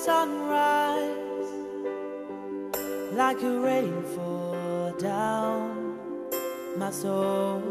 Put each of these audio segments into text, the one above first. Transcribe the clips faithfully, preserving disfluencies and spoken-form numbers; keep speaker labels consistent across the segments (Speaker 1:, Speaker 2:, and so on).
Speaker 1: sunrise, like a rainfall down my soul.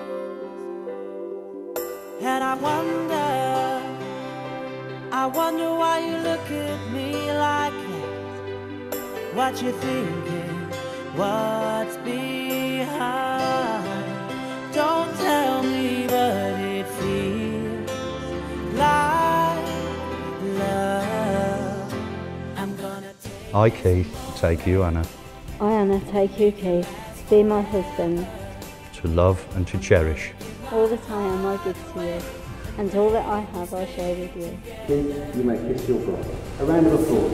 Speaker 1: And I wonder, I wonder why you look at me like that. What you thinking, what's behind? Don't tell me, but it feels like love. I'm gonna take
Speaker 2: I, Keith, take you, Anna,
Speaker 3: I, Anna, take you, Keith, to be my husband.
Speaker 2: to love and to cherish.
Speaker 3: All that I am I give to you, and all that I have I share with you.
Speaker 4: Keith, you may kiss your bride. A round of applause.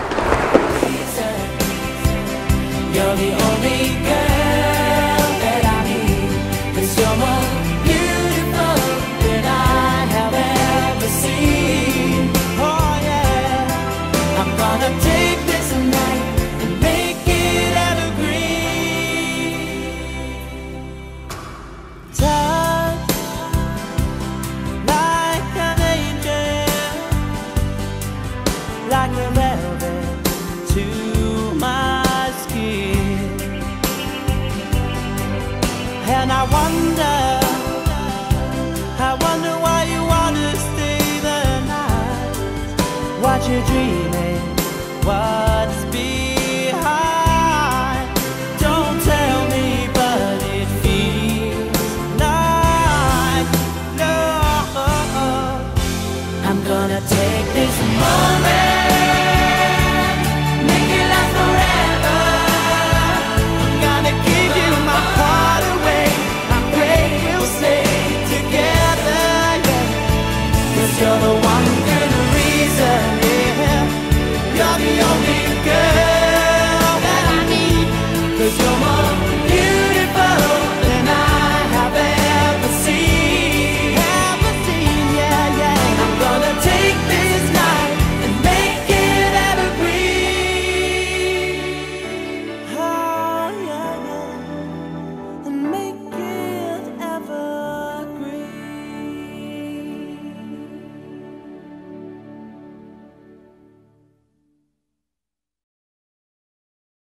Speaker 1: You're the only girl that I need, 'cause you're more beautiful than I have ever seen. Oh yeah, I'm gonna take this night and make it evergreen. Touch like an angel, like a velvet to my skin. And I wonder, I wonder why you wanna stay the night. What you dream